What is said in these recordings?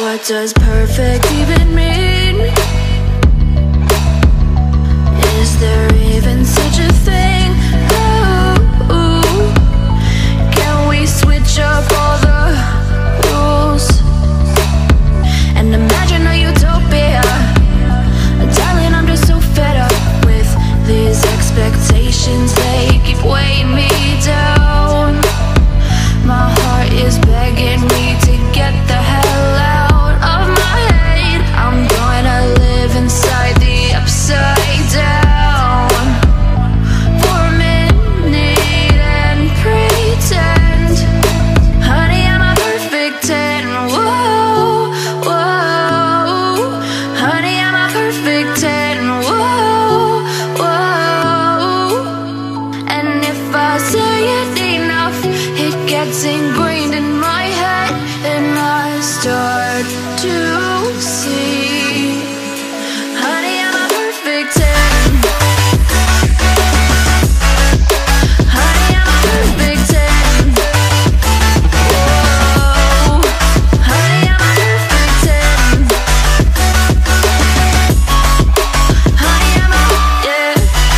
What does perfect even mean? Is there even such a thing? Ooh, can we switch up all the rules and imagine a utopia? Darling, I'm just so fed up with these expectations. They keep weighing me down. My heart is begging me to get the hell out of my head. I'm gonna live inside the upside down for a minute and pretend, honey, I'm a perfect 10. Whoa, whoa, honey, I'm a perfect 10. Whoa, whoa, and if I say it enough, it gets ingrained in my head, and I start to see, honey, I'm a perfect 10. Honey, I'm a perfect 10. Whoa, honey, I'm a perfect 10. Honey, I'm a, yeah.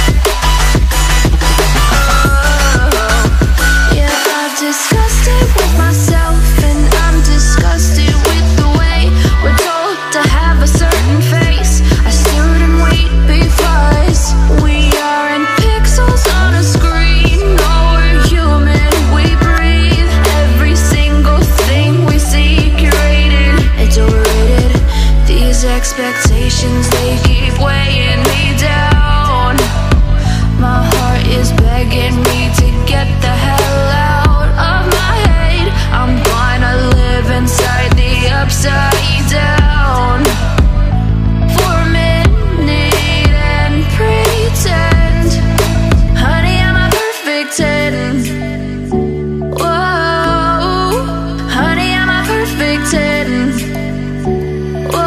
Oh, yeah, I've discussed it with myself, and I'm disgusted with the way we're told to have a certain face, a certain weight, because we aren't pixels on a screen. No, we're human, we breathe. Every single thing we see curated, it's overrated. These expectations, they keep weighing me down. My heart is begging me to get the hell out of my head. I'm gonna live inside the upside down for a minute and pretend, honey, I'm a perfect 10. Whoa, honey, I'm a perfect 10.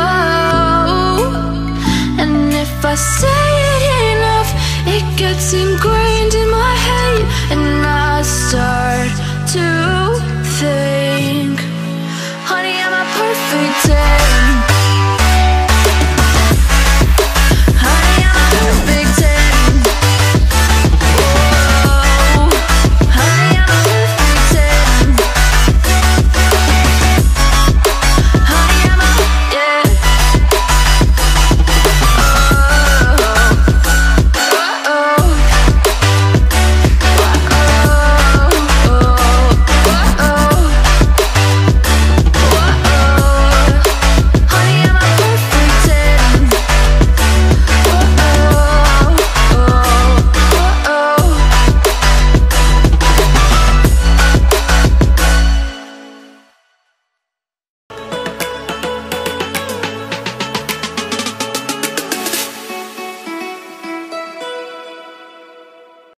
Whoa, and if I say it enough, it gets in